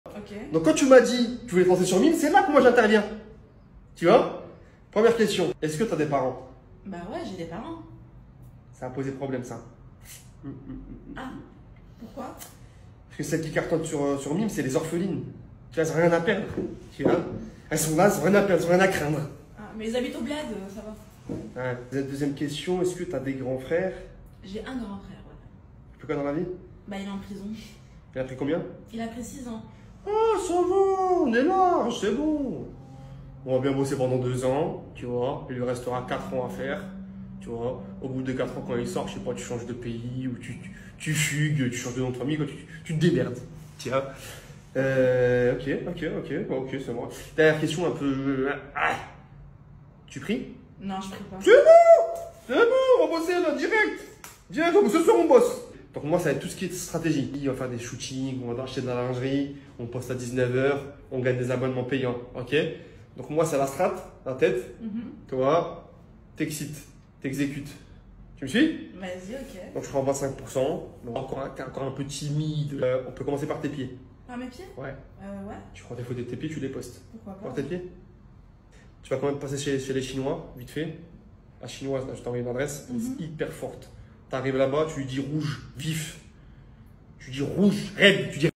Ok. Donc quand tu m'as dit que tu voulais te lancer sur Mime, c'est là que moi j'interviens. Tu vois? Première question, est-ce que tu as des parents? Bah ouais, j'ai des parents. Ça a posé problème ça. Ah, pourquoi? Parce que celles qui cartonnent sur Mime, c'est les orphelines. Tu vois, elles n'ont rien à perdre. Tu vois? Elles sont là, elles n'ont rien à perdre, elles n'ont rien à craindre. Ah, mais ils habitent au bled, ça va. Ouais. Deuxième question, est-ce que tu as des grands frères? J'ai un grand frère, ouais. Tu fais quoi dans la vie? Bah il est en prison. Il a pris combien? Il a pris 6 ans. Oh, ça va, on est large, c'est bon. On va bien bosser pendant 2 ans, tu vois. Il lui restera 4 ans à faire, tu vois. Au bout de 4 ans, quand il sort, je sais pas, tu changes de pays ou tu fugues, tu changes de nom de famille, quoi, tu te démerdes. Tiens. Ok, c'est bon. Dernière question un peu. Tu pries? Non, je prie pas. C'est bon, on va bosser là, direct. Direct, ce soir on bosse. Donc moi, ça va être tout ce qui est stratégie. On va faire des shootings, on va acheter de la lingerie, on poste à 19 h, on gagne des abonnements payants, ok? Donc moi, c'est la strat, la tête. Toi, t'excites, t'exécutes. Tu me suis? Vas-y, ok. Donc je prends 25%. Donc encore un peu timide. On peut commencer par tes pieds. Par mes pieds? Ouais. Ouais. Tu prends tes photos de tes pieds, tu les postes. Pourquoi pas? Par tes pieds. Tu vas quand même passer chez les Chinois, vite fait. La chinoise, là, je t'envoie une adresse, elle est hyper forte. Tu arrives là-bas, tu lui dis rouge, vif. Tu dis rouge, raide, tu dis